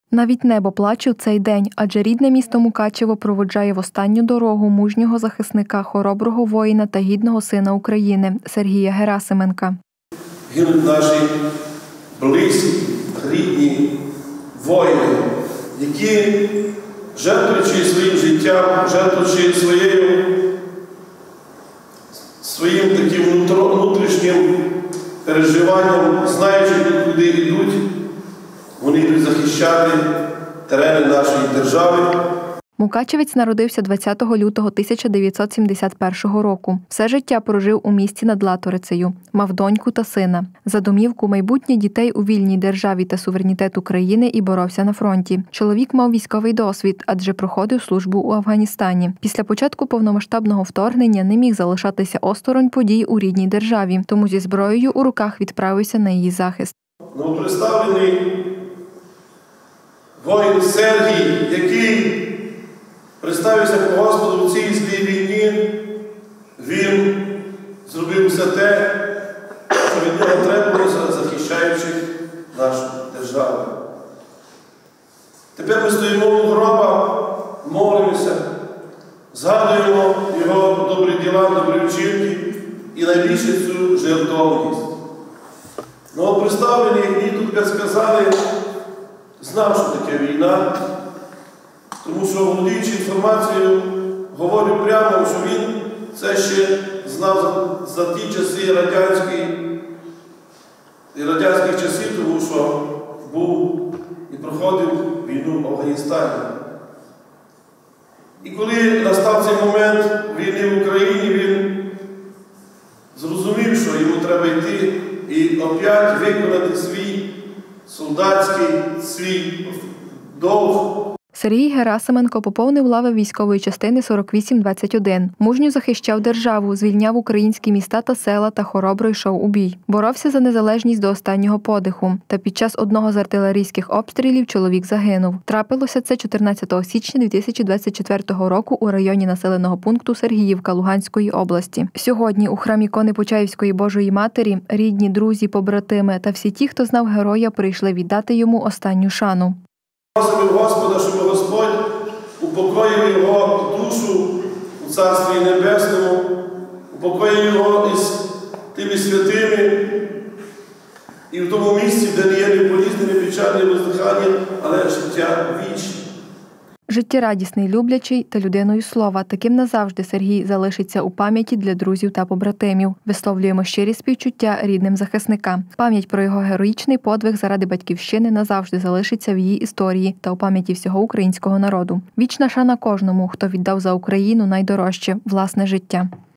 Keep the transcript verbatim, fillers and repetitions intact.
Навіть небо плаче в цей день, адже рідне місто Мукачево проводжає в останню дорогу мужнього захисника, хороброго воїна та гідного сина України Сергія Герасименка. Гинуть наші близькі, рідні воїни, які, жертвуючи своїм життям, жертвуючи своєю, своїм таким внутрішнім переживанням, знаючи, куди йдуть, вони йдуть захищати терени нашої держави. Мукачевець народився двадцятого лютого тисяча дев'ятсот сімдесят першого року. Все життя прожив у місті над Латорицею. Мав доньку та сина. За домівку майбутнє дітей у вільній державі та суверенітет України і боровся на фронті. Чоловік мав військовий досвід, адже проходив службу у Афганістані. Після початку повномасштабного вторгнення не міг залишатися осторонь подій у рідній державі, тому зі зброєю у руках відправився на її захист. Новоприставлений воїн Сергій, який представився по Господу в цій злій війні, він зробив все те, що від нього требувалося, захищаючи нашу державу. Тепер ми стоїмо у гробах, молимося, згадуємо його добрі діла, добрі вчинки і найбільше цю жертовність. Новоприставлений, як мені тут сказали, знав, що таке війна, тому що, володіючи інформацією, говорю прямо, що він це ще знав за, за ті часи радянської, і радянських часів, тому що був і проходив війну в Афганістані. І коли настав цей момент війни в Україні, він зрозумів, що йому треба йти і опять виконати свій солдатський, свій довг. Сергій Герасименко поповнив лави військової частини сорок вісім двадцять один. Мужньо захищав державу, звільняв українські міста та села та хоробро йшов у бій. Боровся за незалежність до останнього подиху. Та під час одного з артилерійських обстрілів чоловік загинув. Трапилося це чотирнадцятого січня дві тисячі двадцять четвертого року у районі населеного пункту Сергіївка Луганської області. Сьогодні у храмі ікони Почаївської Божої Матері рідні, друзі, побратими та всі ті, хто знав героя, прийшли віддати йому останню шану. Просимо Господа, щоб Господь упокоїв його душу у Царстві Небесному, упокоїв його із тими святими і в тому місці, де не є не болізні, не печальні воздихання, але життя вічне. Життєрадісний, люблячий та людиною слова. Таким назавжди Сергій залишиться у пам'яті для друзів та побратимів. Висловлюємо щирі співчуття рідним захисникам. Пам'ять про його героїчний подвиг заради батьківщини назавжди залишиться в її історії та у пам'яті всього українського народу. Вічна шана кожному, хто віддав за Україну найдорожче – власне життя.